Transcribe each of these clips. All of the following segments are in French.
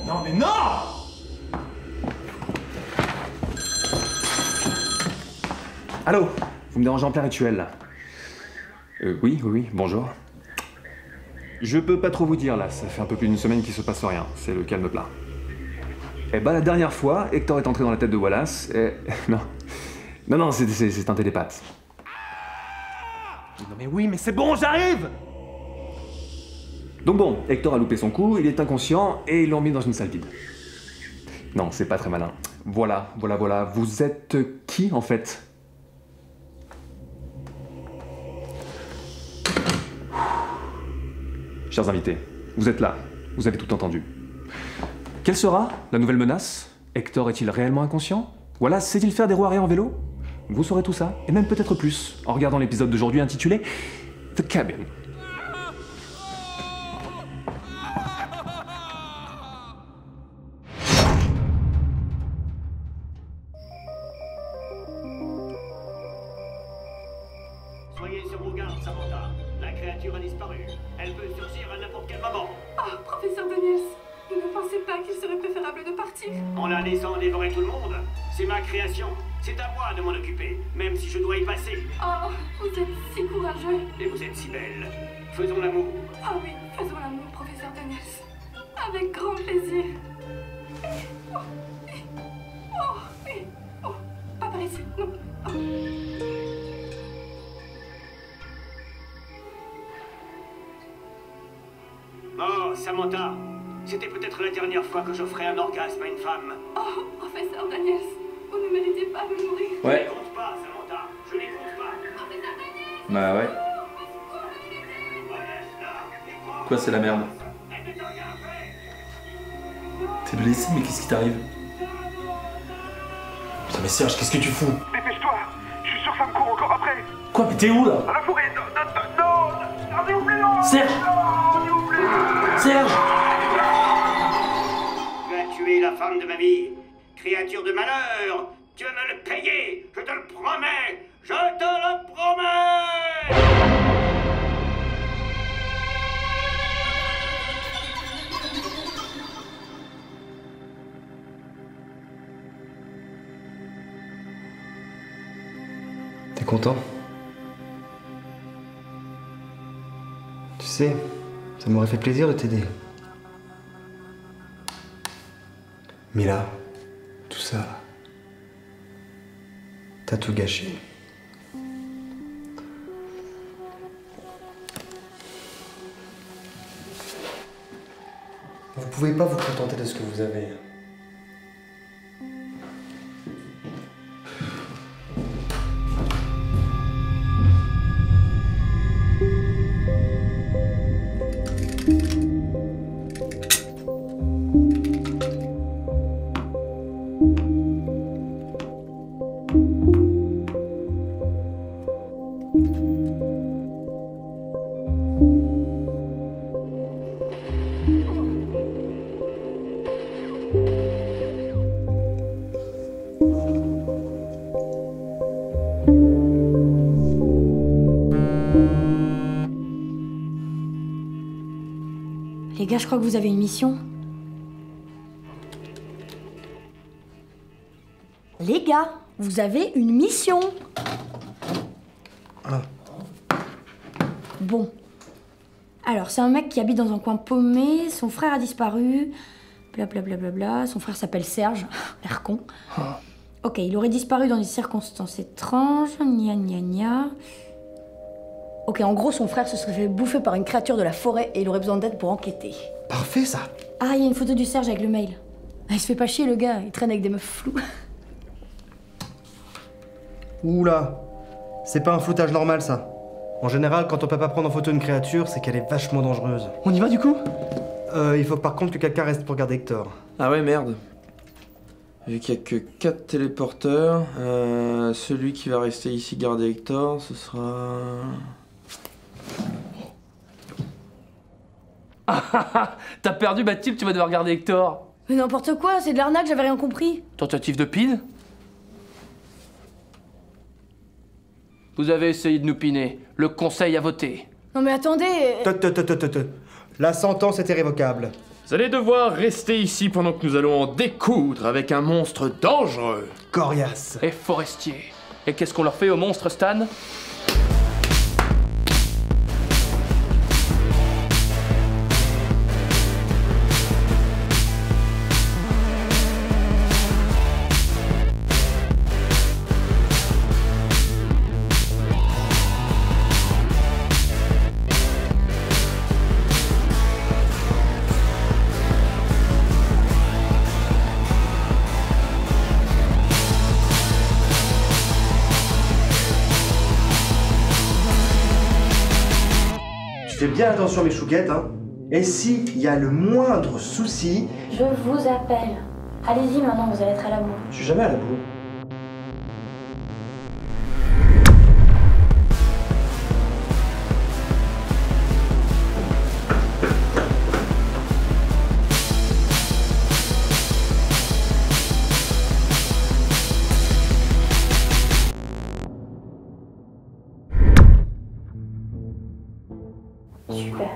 Non mais non! Allô? Vous me dérangez en plein rituel, là. Oui, bonjour. Je peux pas trop vous dire, là. Ça fait un peu plus d'une semaine qu'il se passe rien. C'est le calme plat. Eh ben, la dernière fois, Hector est entré dans la tête de Wallace et... Non, c'est un télépathe. Non mais oui, mais c'est bon, j'arrive! Donc bon, Hector a loupé son coup, il est inconscient et ils l'ont mis dans une salle vide. Non, c'est pas très malin. Voilà. Vous êtes qui, en fait? Chers invités, vous êtes là. Vous avez tout entendu. Quelle sera la nouvelle menace? Hector est-il réellement inconscient? Wallace sait-il faire des roues arrière en vélo? Vous saurez tout ça, et même peut-être plus, en regardant l'épisode d'aujourd'hui intitulé The Cabin. Soyez sur vos gardes, Samantha. La créature a disparu. Elle peut surgir à n'importe quel moment. Oh, professeur Daniels, vous ne pensez pas qu'il serait préférable de partir? En la laissant dévorer tout le monde, c'est ma création. C'est à moi de m'en occuper, même si je dois y passer. Oh, vous êtes si courageux. Et vous êtes si belle. Faisons l'amour. Ah oui, faisons l'amour, professeur Daniels. Avec grand plaisir. Oh, pas par ici, non. Oh, Samantha, c'était peut-être la dernière fois que j'offrais un orgasme à une femme. Oh, professeur Daniels, vous ne méritez pas de mourir. Je les compte pas, Samantha. Je les compte pas. Professeur Daniels. Bah ouais. Quoi, c'est la merde? T'es blessé, mais qu'est-ce qui t'arrive? Putain, mais Serge, qu'est-ce que tu fous? Dépêche-toi. Je suis sûr que ça me court encore après. Quoi, mais t'es où là? Dans la forêt. Non, s'il vous plaît, non. Serge! Non, s'il vous plaît. Serge! Tu as tué la femme de ma vie. Créature de malheur. Tu vas me le payer. Je te le promets. Je te le promets. T'es content? Tu sais, ça m'aurait fait plaisir de t'aider. Mais là, tout ça, t'as tout gâché. Vous pouvez pas vous contenter de ce que vous avez. Les gars, je crois que vous avez une mission. Les gars, vous avez une mission. Ah. Bon. Alors, c'est un mec qui habite dans un coin paumé, son frère a disparu, blablabla, son frère s'appelle Serge, l'air con. Ok, il aurait disparu dans des circonstances étranges, gna gna gna. Ok, en gros, son frère se serait fait bouffer par une créature de la forêt et il aurait besoin d'aide pour enquêter. Parfait, ça. Ah, il y a une photo du Serge avec le mail. Ah, il se fait pas chier, le gars, il traîne avec des meufs floues. Oula, c'est pas un floutage normal, ça. En général, quand on peut pas prendre en photo une créature, c'est qu'elle est vachement dangereuse. On y va du coup? Il faut par contre que quelqu'un reste pour garder Hector. Ah ouais, merde. Vu qu'il y a que 4 téléporteurs, celui qui va rester ici garder Hector, ce sera... T'as perdu Mathilde, tu vas devoir garder Hector. Mais n'importe quoi, c'est de l'arnaque, j'avais rien compris. Tentative de pin? Vous avez essayé de nous piner. Le conseil a voté. Non mais attendez. La sentence est irrévocable. Vous allez devoir rester ici pendant que nous allons en découdre avec un monstre dangereux. Coriace. Et forestier. Et qu'est-ce qu'on leur fait aux monstres, Stan? Fais bien attention mes chouquettes, hein. Et s'il y a le moindre souci... Je vous appelle. Allez-y maintenant, vous allez être à la bourre. Je suis jamais à la bourre. Super.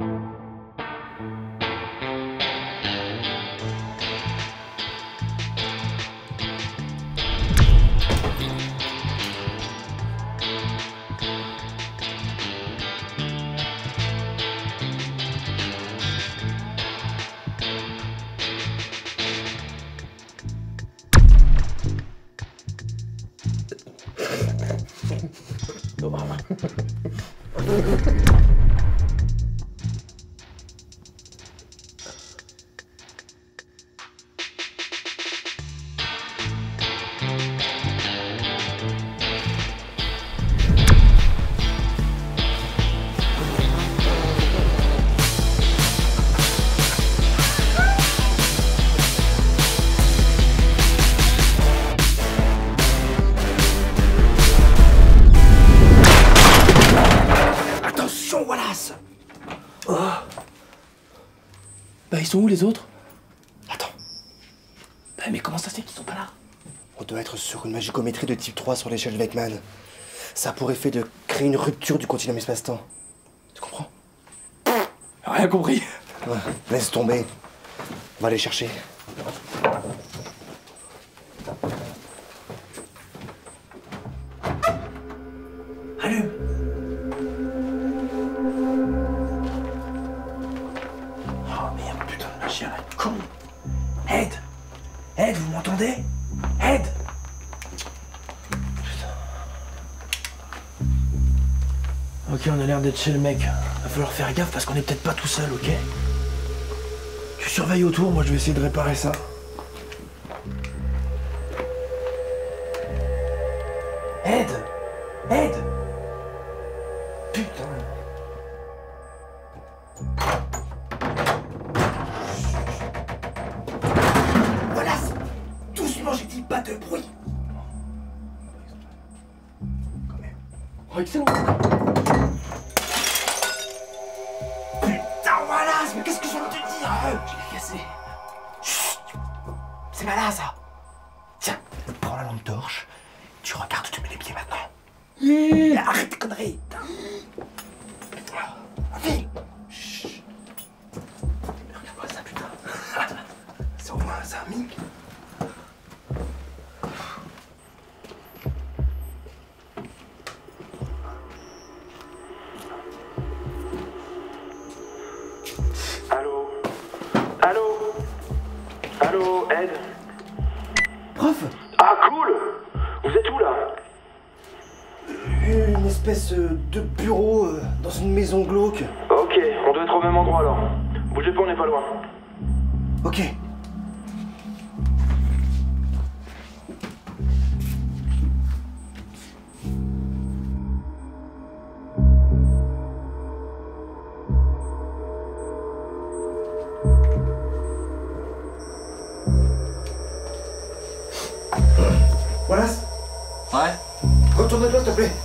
Bah ils sont où les autres? Attends. Bah mais comment ça se fait qu'ils sont pas là? On doit être sur une magicométrie de type 3 sur l'échelle de Weckman. Ça a pour effet de créer une rupture du continuum espace-temps. Tu comprends? Rien compris. Ouais, laisse tomber. On va aller chercher. Allume. Oh merde, putain de machin là, con. Aide. Aide, vous m'entendez? Aide. Ok, on a l'air d'être chez le mec. Va falloir faire gaffe parce qu'on est peut-être pas tout seul, ok? Tu surveilles autour, moi je vais essayer de réparer ça. Aide! Aide! Putain! Voilà! Doucement, j'ai dit pas de bruit! Quand même. Oh, excellent! Putain, voilà! Mais qu'est-ce que je viens de te dire? Je l'ai cassé. Chut! C'est malin, ça! Tiens, prends la lampe torche. Tu regardes où tu mets les pieds maintenant. Arrête tes conneries. Allez. Chut. Regarde-moi ça, putain. C'est au moins un mink. Allô? Allô? Allô, Ed? Prof! Ah, cool! Vous êtes où, là? Une espèce de bureau dans une maison glauque. Ok, on doit être au même endroit, alors. Bougez pas, on n'est pas loin. Ok. Voilà. Ouais. Retourne-toi, s'il te plaît.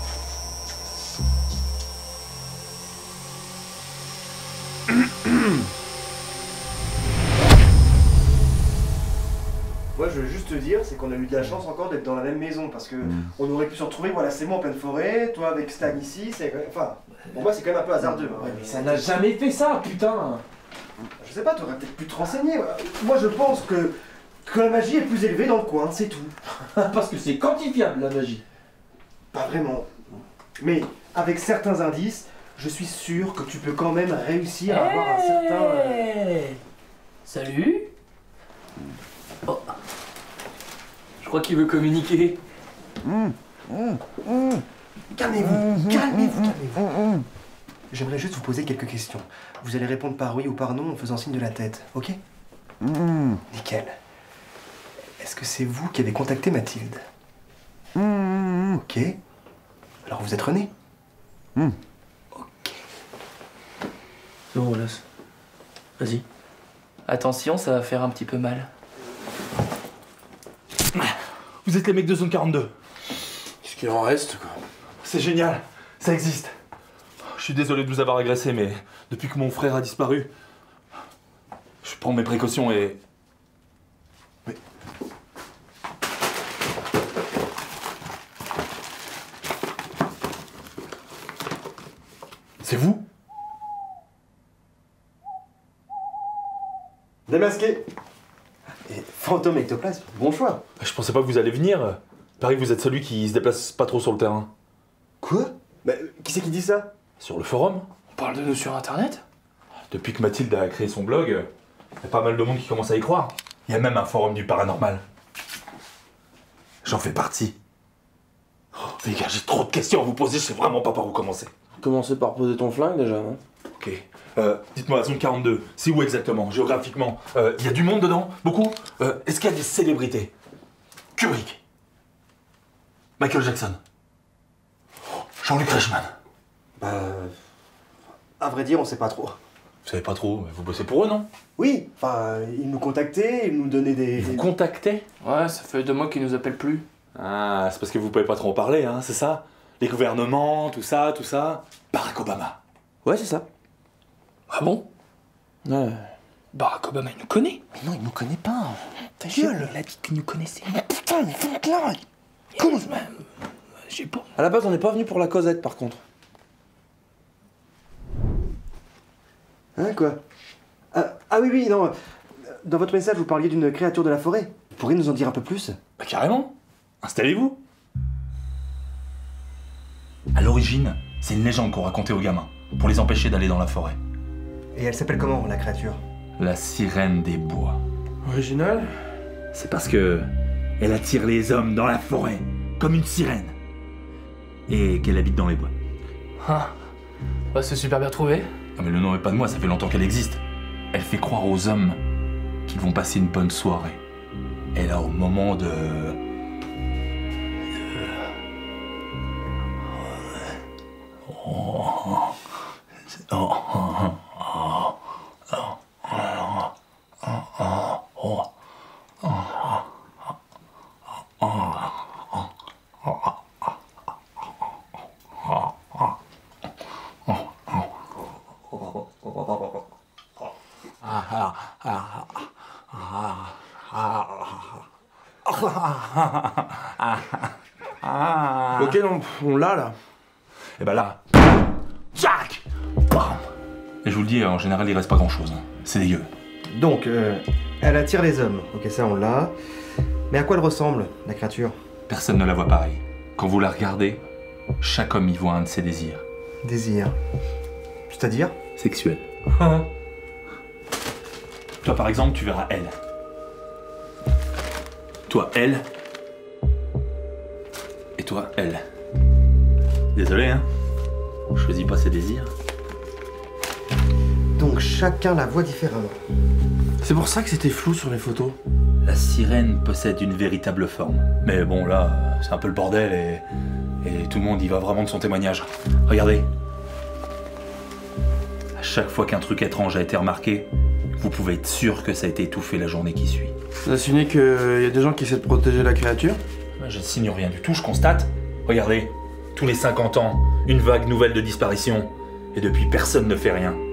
Moi, je veux juste te dire, c'est qu'on a eu de la chance encore d'être dans la même maison, parce que on aurait pu se retrouver, voilà, c'est moi en pleine forêt, toi avec Stan ici, c'est... Enfin, pour moi, c'est quand même un peu hasardeux. Hein. Ouais, mais ça n'a jamais fait ça, putain! Je sais pas, t'aurais peut-être pu te renseigner. Moi, je pense que la magie est plus élevée dans le coin, c'est tout. Parce que c'est quantifiable, la magie. Pas vraiment. Mais avec certains indices, je suis sûr que tu peux quand même réussir à avoir un certain... Salut. Oh. Je crois qu'il veut communiquer. Calmez-vous, calmez-vous. J'aimerais juste vous poser quelques questions. Vous allez répondre par oui ou par non en faisant signe de la tête, ok? Nickel. Est-ce que c'est vous qui avez contacté Mathilde? Ok. Alors vous êtes René? Ok. Non, Wallace. Vas-y. Attention, ça va faire un petit peu mal. Vous êtes les mecs de zone 42. Qu'est-ce qu'il en reste, quoi? C'est génial, ça existe. Je suis désolé de vous avoir agressé, mais depuis que mon frère a disparu, je prends mes précautions et... Oui. C'est vous? Démasqué. Et fantôme ectoplasme, bon choix. Je pensais pas que vous allez venir. Pareil que vous êtes celui qui se déplace pas trop sur le terrain. Quoi? Bah, qui c'est qui dit ça? Sur le forum? On parle de nous sur Internet? Depuis que Mathilde a créé son blog, y a pas mal de monde qui commence à y croire. Il y a même un forum du paranormal. J'en fais partie. Oh, les gars, j'ai trop de questions à vous poser, je sais vraiment pas par où commencer. Commencer par poser ton flingue, déjà, non? Ok. Dites-moi, zone 42, c'est où exactement, géographiquement? Il y a du monde dedans? Beaucoup? Est-ce qu'il y a des célébrités? Kubrick? Michael Jackson? Jean-Luc Reichmann? Bah... À vrai dire, on sait pas trop. Vous savez pas trop, mais vous bossez pour eux, non? Oui, enfin, ils nous contactaient, ils nous donnaient des... Vous contactez? Ouais, ça fait 2 mois qu'ils nous appellent plus. Ah, c'est parce que vous pouvez pas trop en parler, hein, c'est ça? Les gouvernements, tout ça, tout ça. Barack Obama. Ouais, c'est ça. Ah bon? Ouais. Barack Obama, il nous connaît. Mais non, il nous connaît pas. Ta gueule, il a dit qu'il nous connaissait. Mais putain, mais faut là. Comment? J'ai pas... À la base, on n'est pas venu pour la causette, par contre. Hein, quoi? Ah oui, oui, non. Dans votre message, vous parliez d'une créature de la forêt. Vous pourriez nous en dire un peu plus? Bah carrément. Installez-vous. À l'origine, c'est une légende qu'on racontait aux gamins, pour les empêcher d'aller dans la forêt. Et elle s'appelle comment, la créature? La sirène des bois. Original? C'est parce que elle attire les hommes dans la forêt, comme une sirène. Et qu'elle habite dans les bois. Ah, bah, c'est super bien trouvé. Ah mais le nom est pas de moi, ça fait longtemps qu'elle existe. Elle fait croire aux hommes qu'ils vont passer une bonne soirée. Et là, au moment de... Ok, non, on l'a, là. Et bah là... Jack! Bam! Et je vous le dis, en général, il reste pas grand-chose. Hein. C'est dégueu. Donc, elle attire les hommes. Ok, ça, on l'a. Mais à quoi elle ressemble, la créature? Personne ne la voit pareil. Quand vous la regardez, chaque homme y voit un de ses désirs. Désir. C'est-à-dire? Sexuel. Toi, par exemple, tu verras elle. Toi, elle. Et toi, elle. Désolé, hein. On choisit pas ses désirs. Donc chacun la voit différemment. C'est pour ça que c'était flou sur les photos. La sirène possède une véritable forme. Mais bon, là, c'est un peu le bordel et tout le monde y va vraiment de son témoignage. Regardez. À chaque fois qu'un truc étrange a été remarqué, vous pouvez être sûr que ça a été étouffé la journée qui suit. Vous insinuez qu'il y a des gens qui essaient de protéger la créature? Je ne signe rien du tout, je constate. Regardez, tous les 50 ans, une vague nouvelle de disparition. Et depuis, personne ne fait rien.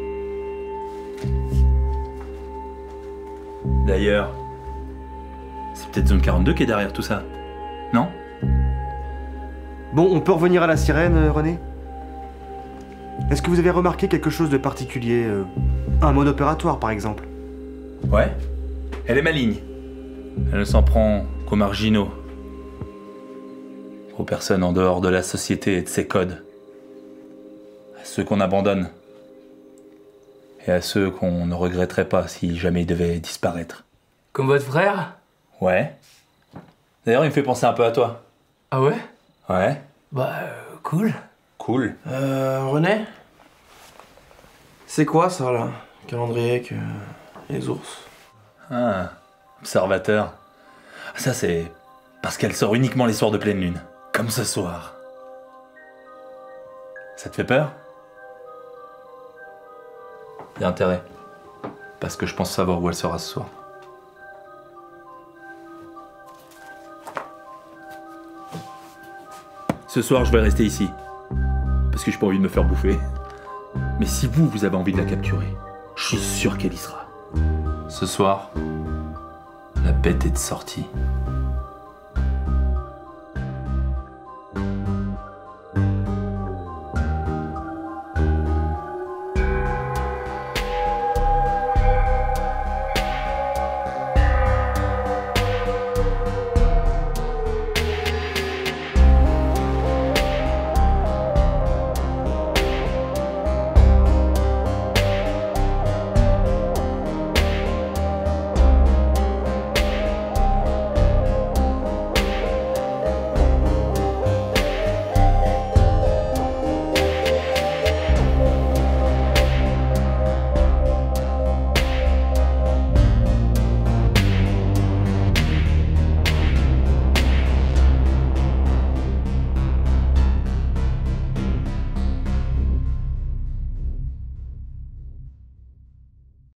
D'ailleurs, c'est peut-être Zone 42 qui est derrière tout ça. Non? Bon, on peut revenir à la sirène, René? Est-ce que vous avez remarqué quelque chose de particulier un mode opératoire, par exemple? Ouais. Elle est maligne. Elle ne s'en prend qu'aux marginaux. Aux personnes en dehors de la société et de ses codes. À ceux qu'on abandonne. Et à ceux qu'on ne regretterait pas si jamais ils devaient disparaître. Comme votre frère? Ouais. D'ailleurs, il me fait penser un peu à toi. Ah ouais? Ouais. Bah, cool. Cool. René? C'est quoi ça là? Calendrier que les ours? Ah, observateur. Ça, c'est parce qu'elle sort uniquement les soirs de pleine lune. Comme ce soir. Ça te fait peur? Il y a intérêt. Parce que je pense savoir où elle sera ce soir. Ce soir, je vais rester ici. Parce que j'ai pas envie de me faire bouffer. Mais si vous avez envie de la capturer, je suis sûr qu'elle y sera. Ce soir, la bête est de sortie.